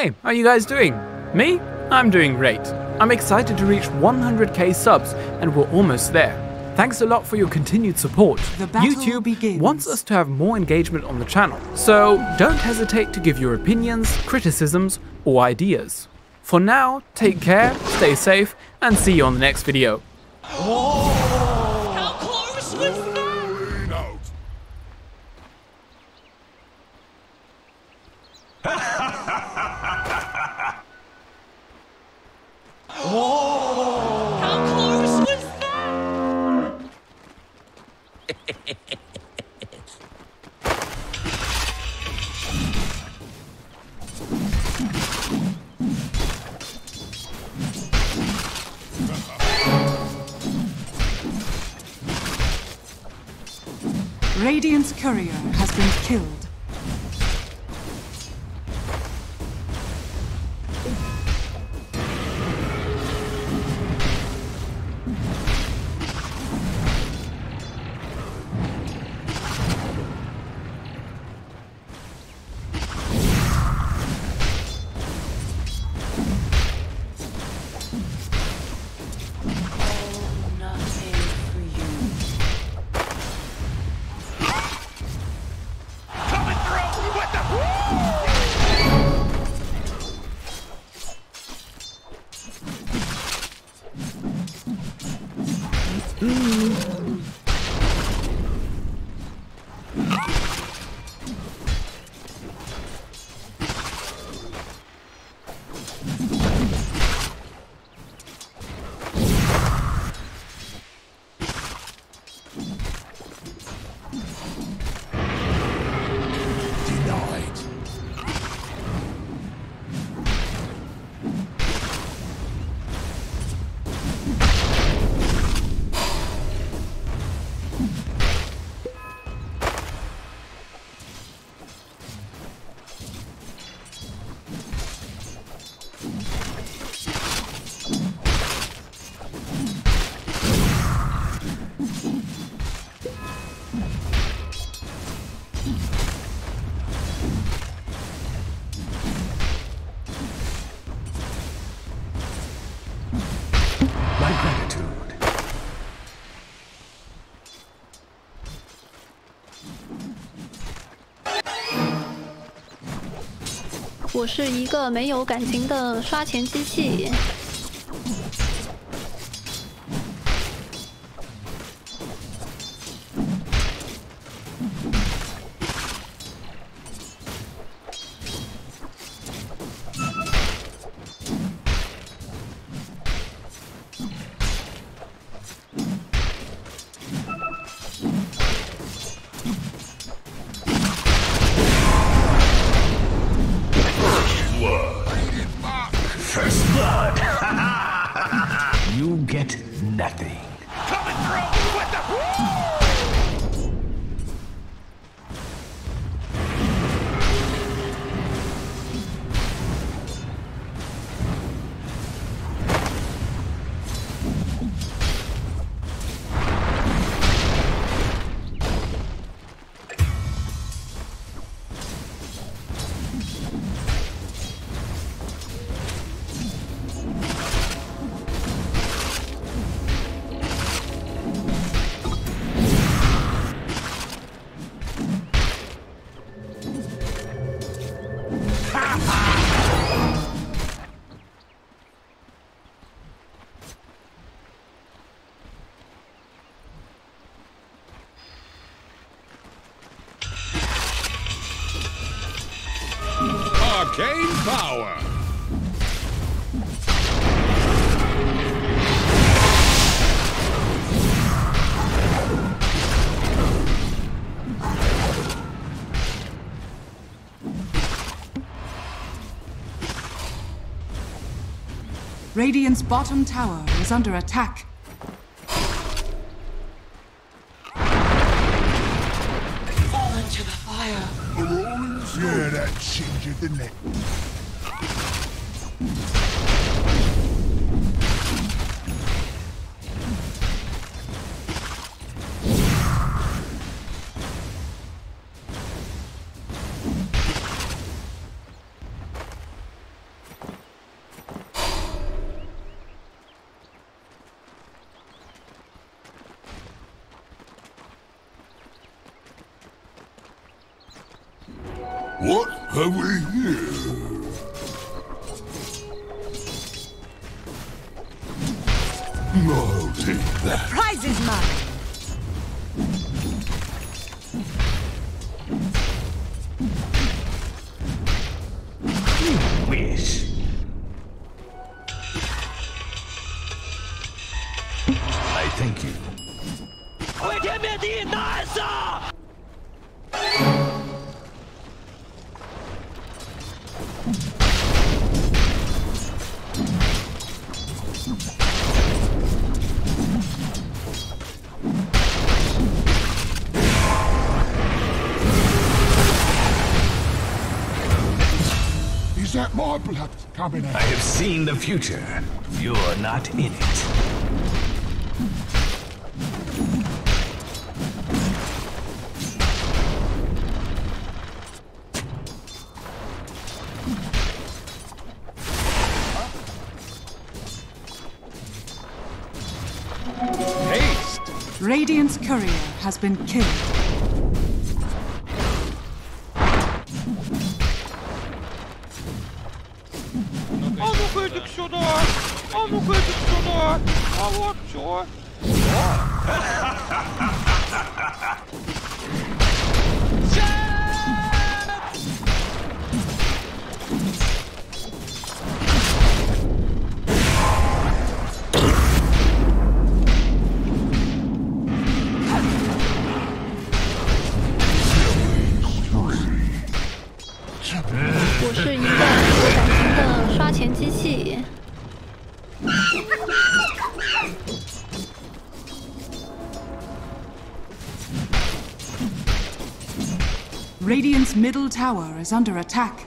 Hey, how are you guys doing? Me? I'm doing great. I'm excited to reach 100k subs and we're almost there. Thanks a lot for your continued support. YouTube wants us to have more engagement on the channel, so don't hesitate to give your opinions, criticisms, or ideas. For now, take care, stay safe, and see you on the next video. How close was that? How close was that? Radiant's courier has been killed. My gratitude. 我是一个没有感情的刷钱机器。 First blood. You get nothing. Coming through! What the? Arcane power! Radiant's bottom tower is under attack. Fall into the fire. Yeah, that changes the name. What have we here? I'll take that. Prize is mine. Wish. I thank you. Is that my blood coming out? I have seen the future. You're not in it. Radiant's courier has been killed. Radiant's middle tower is under attack.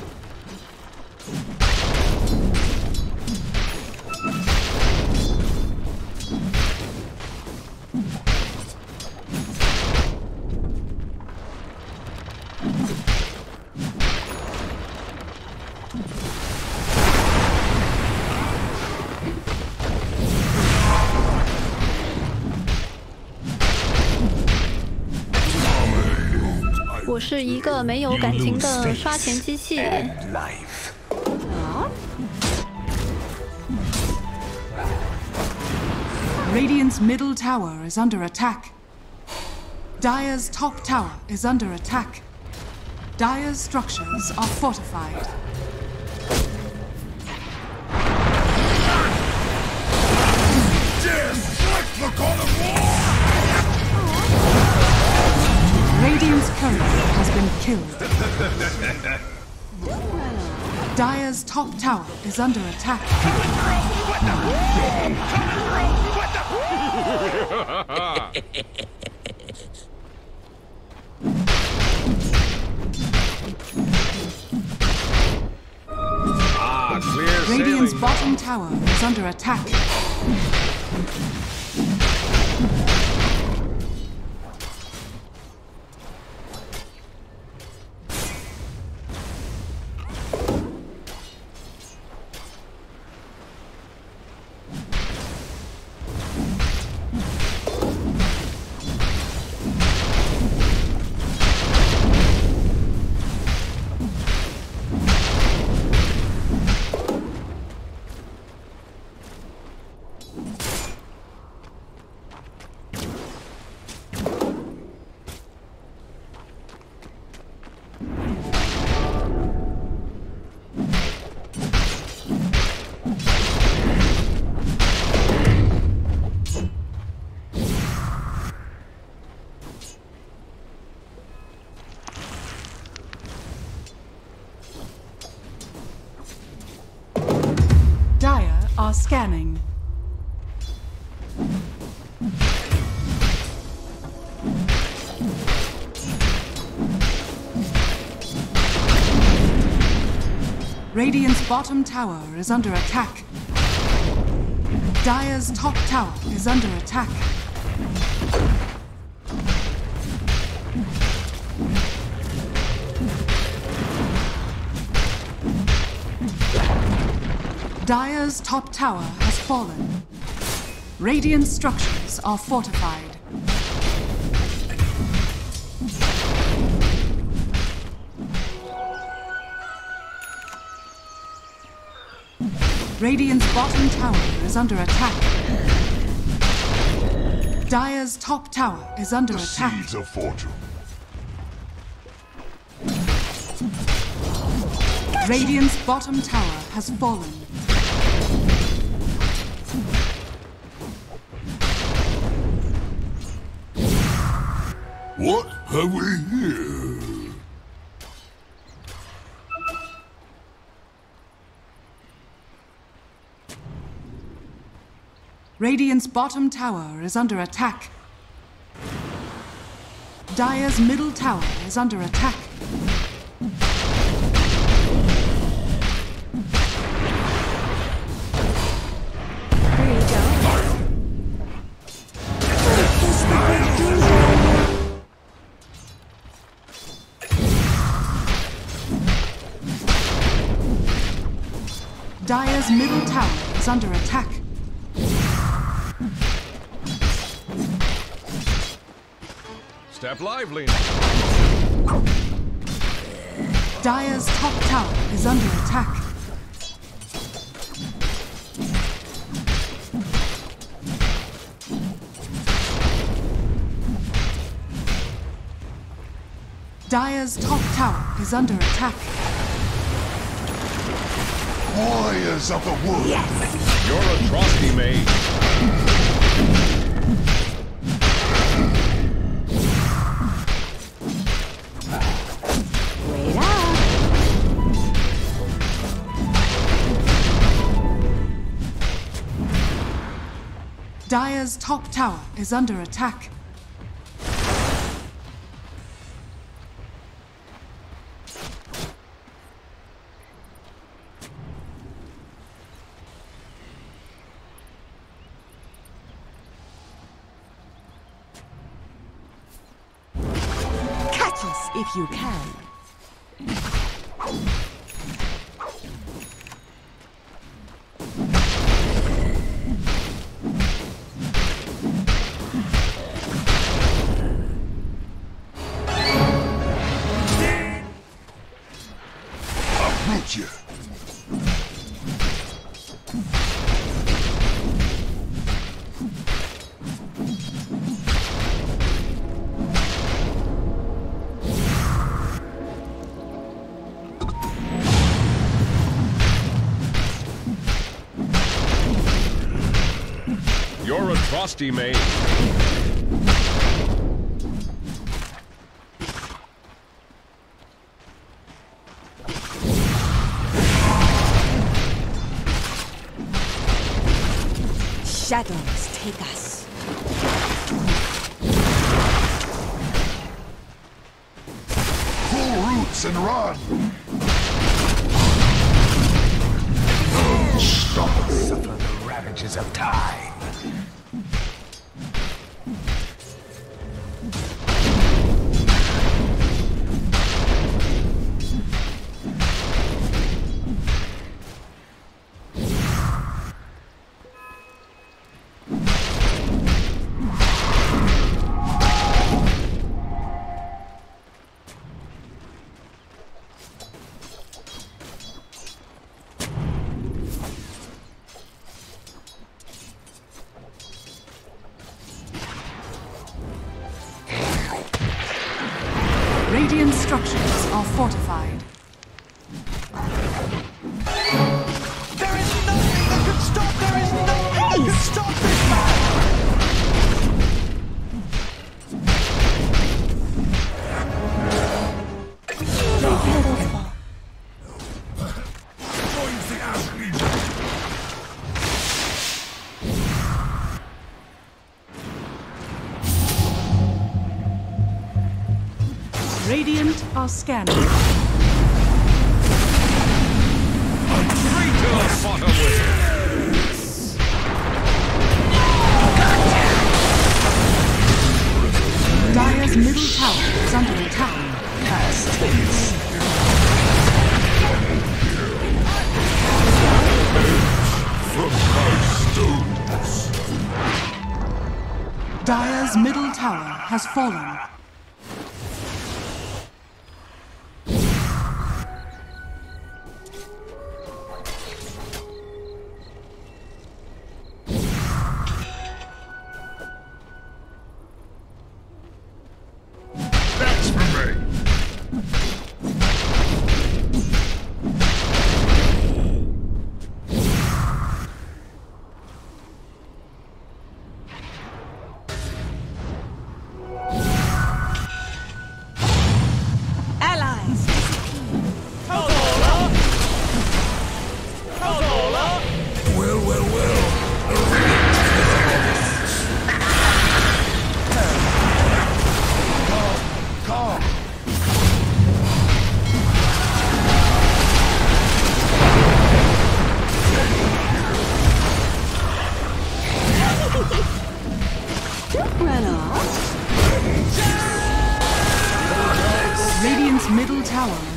我是一个没有感情的刷钱机器。 Radiant's middle tower is under attack. Dire's top tower is under attack. Dire's structures are fortified. Radiant's courier has been killed. Dire's top tower is under attack. Radiant's bottom tower is under attack. Are scanning. Radiant's bottom tower is under attack. Dire's top tower is under attack. Dire's top tower has fallen. Radiant structures are fortified. Radiant's bottom tower is under attack. Dire's top tower is under attack. Seeds of fortune. Radiant's bottom tower has fallen. What have we here? Radiant's bottom tower is under attack. Dire's middle tower is under attack. There you go. Dire's middle tower is under attack. Step lively. Dire's top tower is under attack. Dire's top tower is under attack. Warriors of the wood. Your atrocity mage. Wait up. Dire's top tower is under attack. Catch us if you can. Approach you. Your atrocity mage. Shadows take us. Pull roots and run. Suffer the ravages of time. Radiant structures are fortified. There is nothing that can stop. There is nothing that can stop this man. Radiant are scanning. Traitor fought away. Dire's middle tower is under attack. Dire's middle tower has fallen.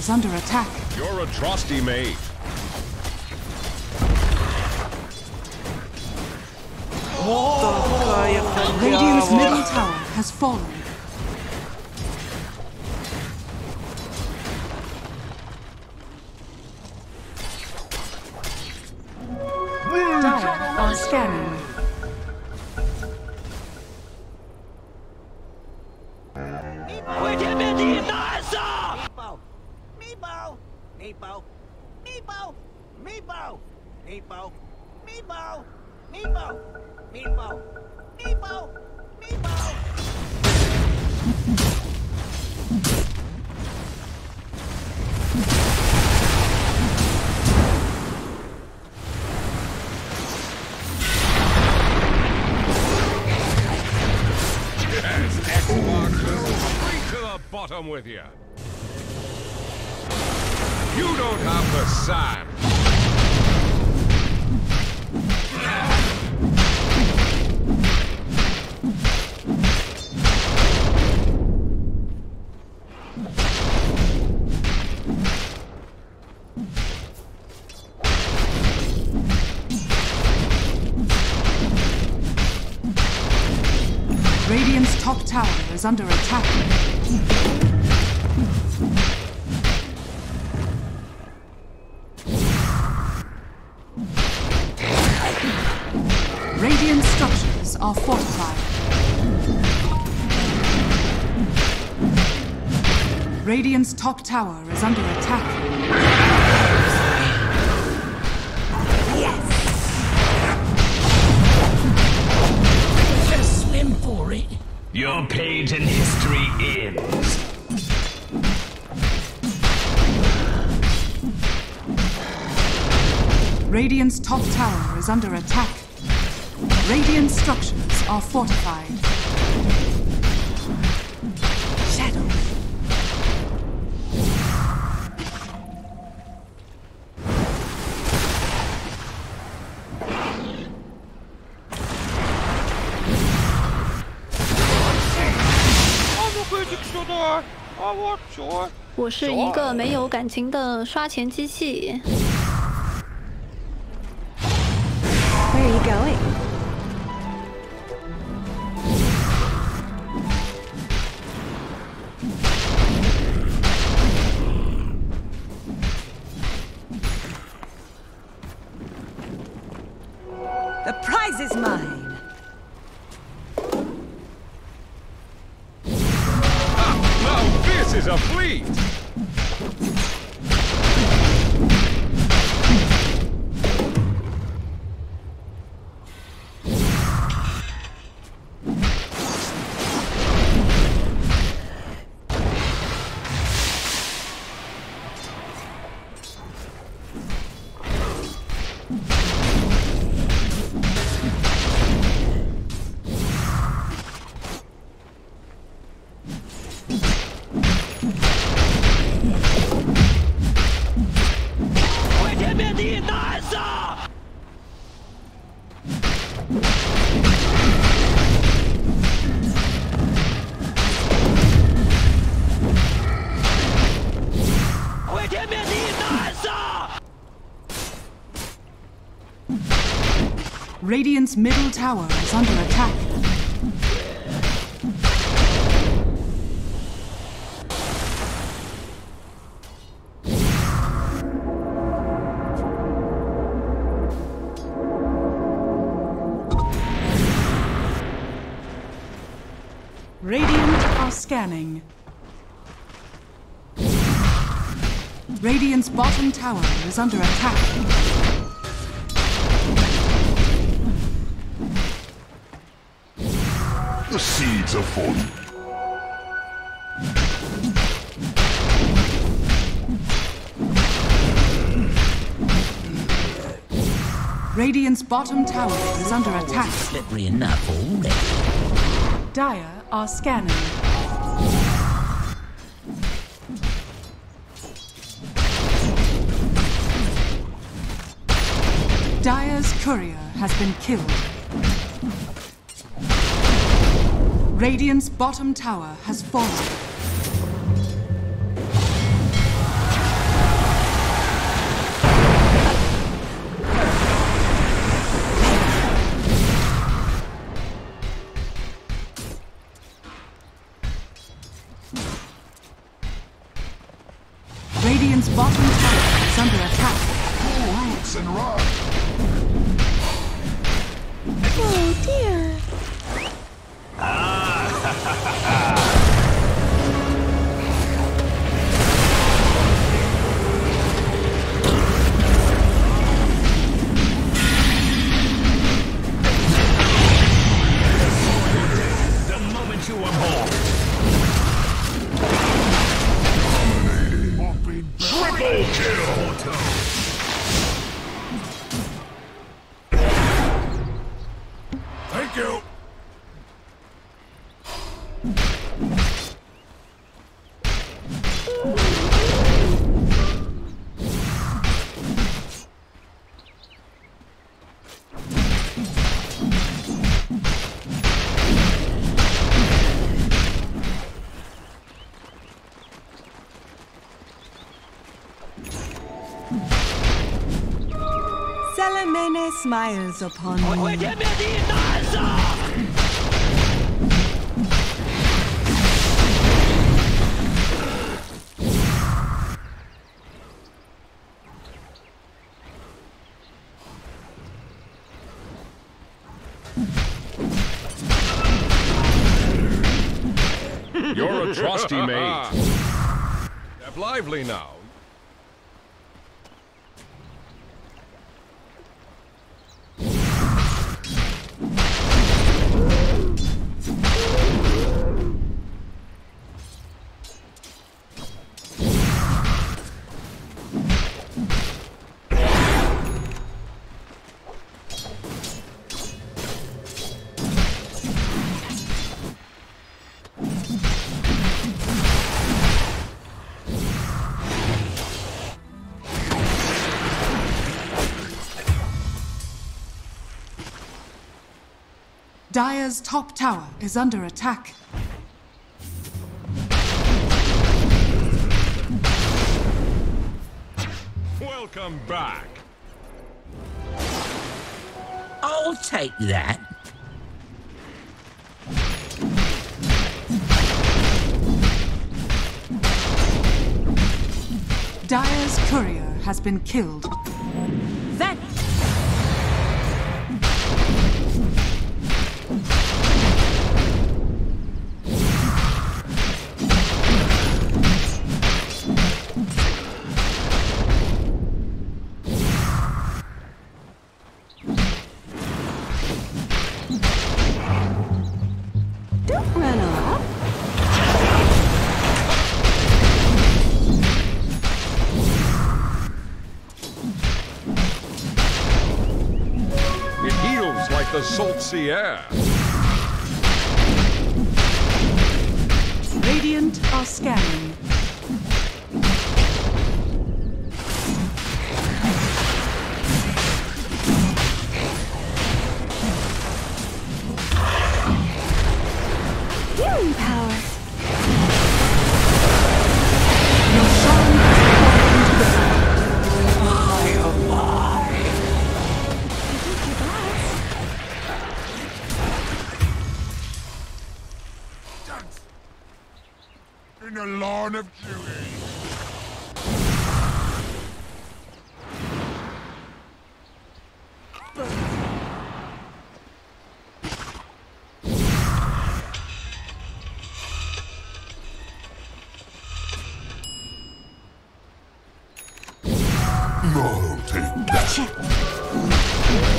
is under attack. You're a trusty mate. Radiant's middle tower has fallen. Dire are scanning. Bottom with you. You don't have the sand. Radiant's top tower is under attack. Radiant structures are fortified. Radiant's top tower is under attack. Yes! Just swim for it. Your page in history ends. Radiant's top tower is under attack. Radiant structures are fortified. Shadow. Sure. 我是一个没有感情的刷钱机器。 Where are you going? The prize is mine. Now this is a fleet. Radiant's middle tower is under attack. Radiant are scanning. Radiant's bottom tower is under attack. The seeds are falling. Radiant's bottom tower is under attack. Slippery enough already. Dire are scanning. Dire's courier has been killed. Radiant's bottom tower has fallen. and run. Oh dear. The moment you were born. Triple kill. Thank you. Salamene smiles upon me. You're a trusty mate. Step lively now. Dire's top tower is under attack. Welcome back. I'll take that. Dire's courier has been killed. That don't run off. It heals like the salt sea air. Radiant are scanning. Healing power. Your shrine has fallen into the Dance in the lawn of duty. No, take that. Gotcha.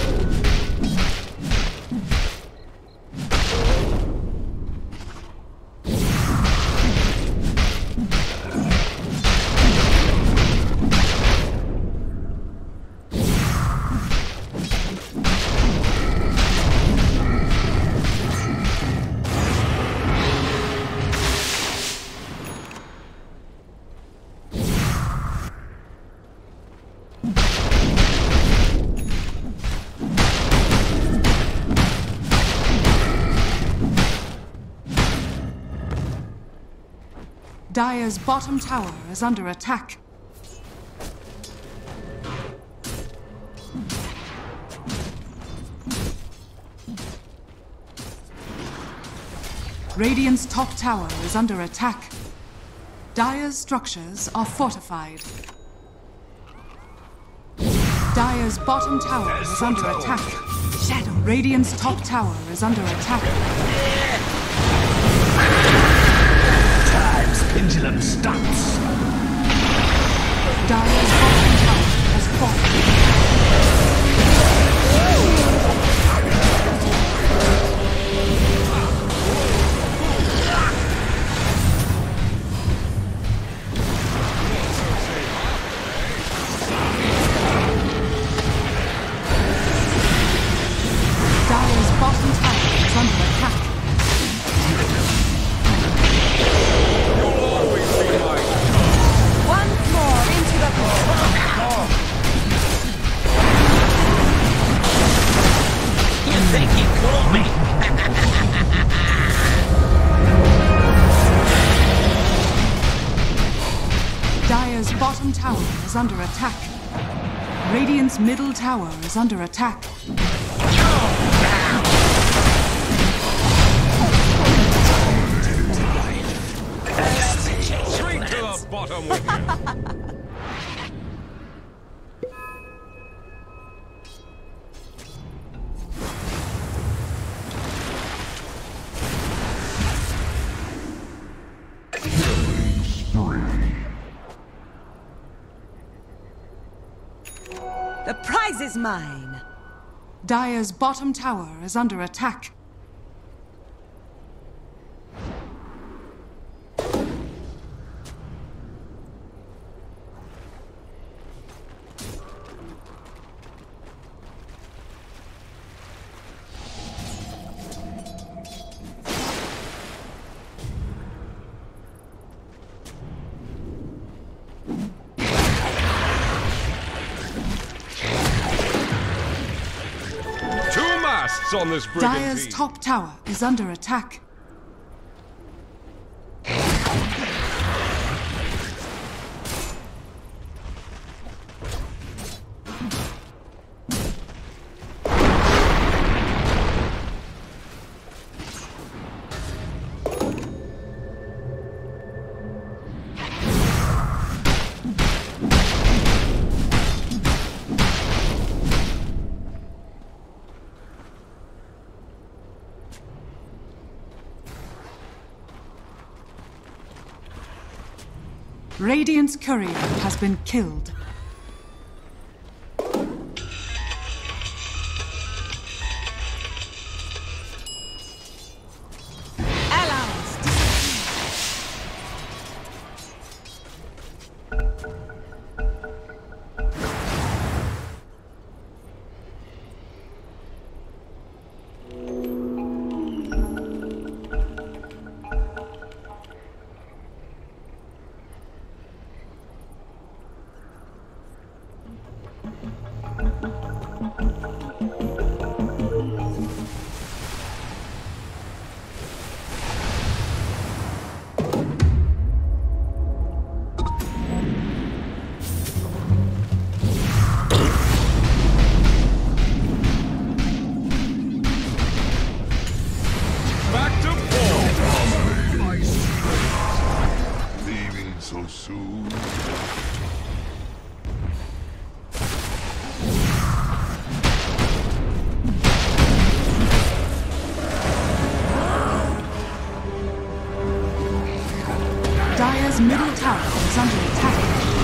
Dire's bottom tower is under attack. Radiant's top tower is under attack. Dire's structures are fortified. Dire's bottom tower is under attack. Shadow. Radiant's top tower is under attack. Time's pendulum stops. Dire's bottom tower has fallen. Dire's bottom tower is under attack. Once more into the pool. You think you caught me? Dire's bottom tower is under attack. Radiant's middle tower is under attack. Straight to the bottom with you. The prize is mine. Dire's bottom tower is under attack. On this brigand Dire's team. top tower is under attack. Radiant's courier has been killed. Allies Back to full. Leaving so soon. Dire's middle tower is under attack.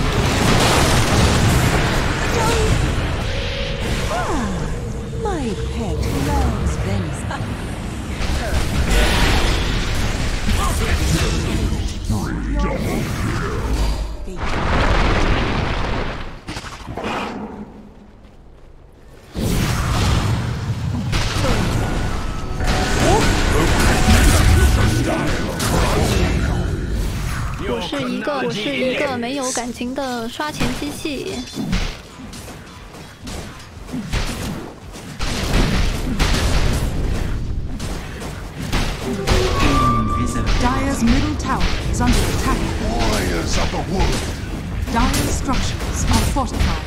My pet loves venison. 我是一个没有感情的刷钱机器。 Dire's middle tower is under attack. Warriors of the wood. Dire's structures are fortified.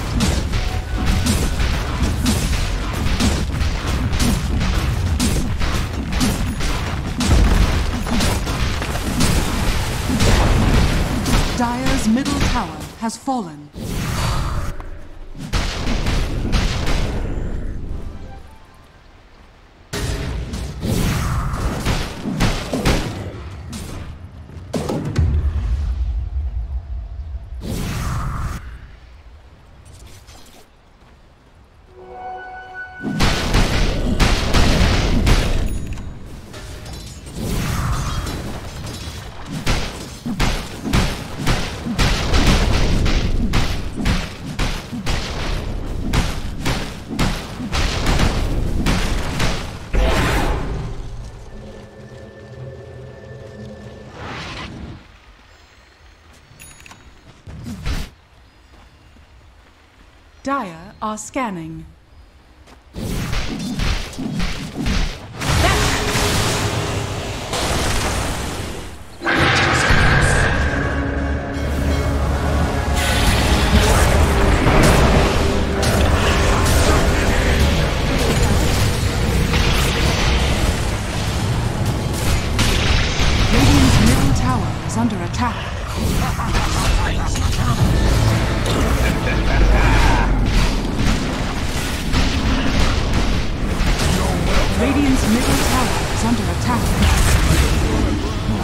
Dire's middle tower has fallen. Dire are scanning. Radiant's middle tower is under attack. Radiant's middle tower is under attack.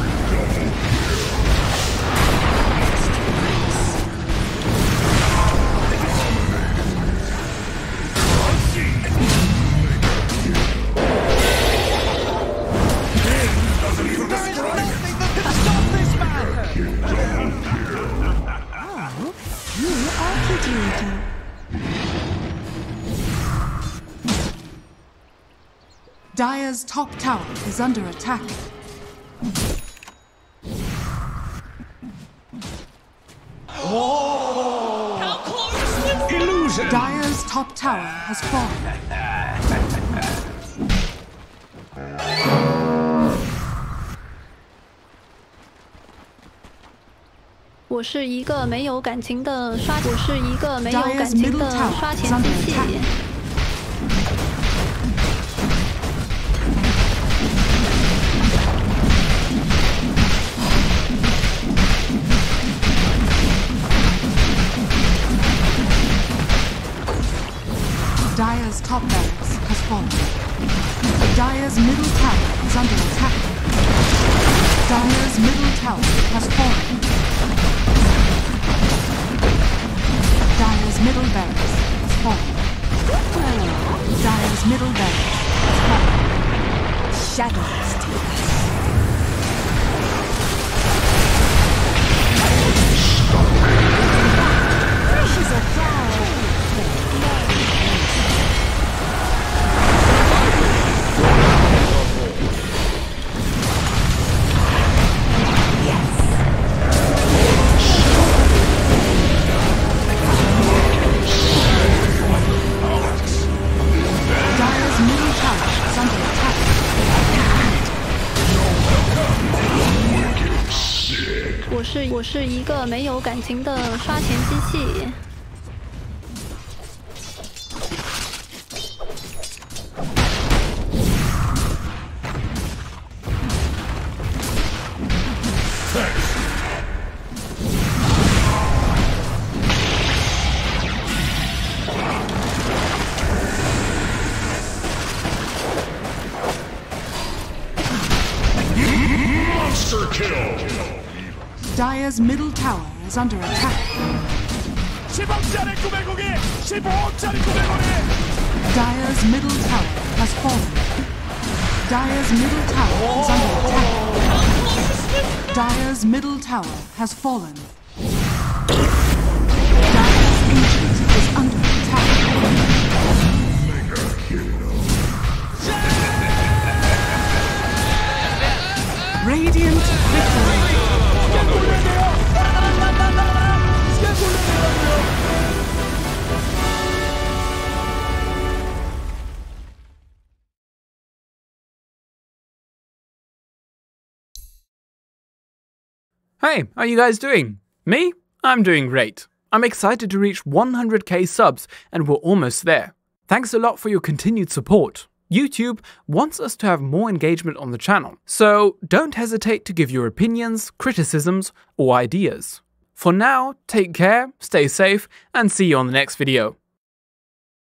There is nothing that can stop this man! You are kitty. Dire's top tower is under attack. Illusion! Dire's top tower has fallen. 我是一个没有感情的刷钱机器。 Dire's top barracks has fallen. Dire's middle tower is under attack. Dire's middle tower has fallen. Dire's middle barracks has fallen. Dire's middle barracks has fallen. Shadows take us. Precious are down. 我是一个没有感情的刷钱机器。 Monster kill! Dire's middle tower is under attack. 10억짜리 900억이! 15억짜리 900억이! Dire's middle tower has fallen. Dire's middle tower is under attack. Dire's middle tower has fallen. Dire's ancient is under attack. Radiant victory. Hey, how are you guys doing? Me? I'm doing great. I'm excited to reach 100k subs and we're almost there. Thanks a lot for your continued support. YouTube wants us to have more engagement on the channel, so don't hesitate to give your opinions, criticisms, or ideas. For now, take care, stay safe, and see you on the next video.